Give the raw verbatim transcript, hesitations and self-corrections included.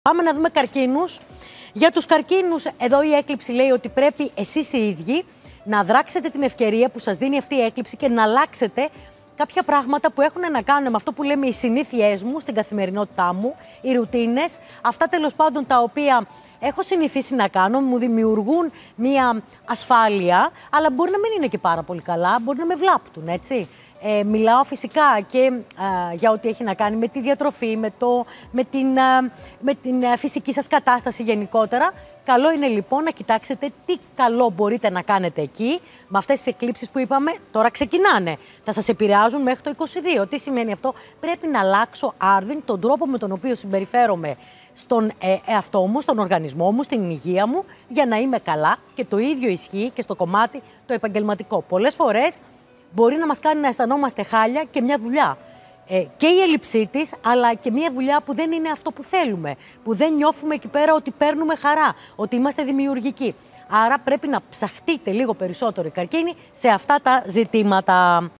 Πάμε να δούμε καρκίνους. Για τους καρκίνους, εδώ η έκλειψη λέει ότι πρέπει εσείς οι ίδιοι να δράξετε την ευκαιρία που σας δίνει αυτή η έκλειψη και να αλλάξετε κάποια πράγματα που έχουν να κάνουν με αυτό που λέμε οι συνήθειές μου στην καθημερινότητά μου, οι ρουτίνες, αυτά τέλος πάντων τα οποία έχω συνηθίσει να κάνω, μου δημιουργούν μία ασφάλεια, αλλά μπορεί να μην είναι και πάρα πολύ καλά, μπορεί να με βλάπτουν, έτσι. Ε, μιλάω φυσικά και α, για ό,τι έχει να κάνει με τη διατροφή, με, το, με την, α, με την α, φυσική σας κατάσταση γενικότερα. Καλό είναι λοιπόν να κοιτάξετε τι καλό μπορείτε να κάνετε εκεί, με αυτές τις εκλήψεις που είπαμε, τώρα ξεκινάνε. Θα σας επηρεάζουν μέχρι το είκοσι δύο. Τι σημαίνει αυτό? Πρέπει να αλλάξω άρδιν τον τρόπο με τον οποίο συμπεριφέρομαι στον ε, εαυτό μου, στον οργανισμό μου, στην υγεία μου, για να είμαι καλά, και το ίδιο ισχύει και στο κομμάτι το επαγγελματικό. Πολλές φορές μπορεί να μας κάνει να αισθανόμαστε χάλια και μια δουλειά. Ε, και η έλλειψή της, αλλά και μια δουλειά που δεν είναι αυτό που θέλουμε. Που δεν νιώθουμε εκεί πέρα ότι παίρνουμε χαρά, ότι είμαστε δημιουργικοί. Άρα πρέπει να ψαχτείτε λίγο περισσότερο οι καρκίνοι σε αυτά τα ζητήματα.